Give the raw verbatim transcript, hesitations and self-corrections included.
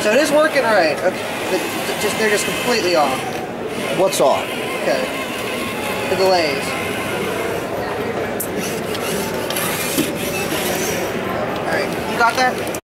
So it is working right. Okay. Just they're just completely off. What's off? Okay. The delays. All right. You got that?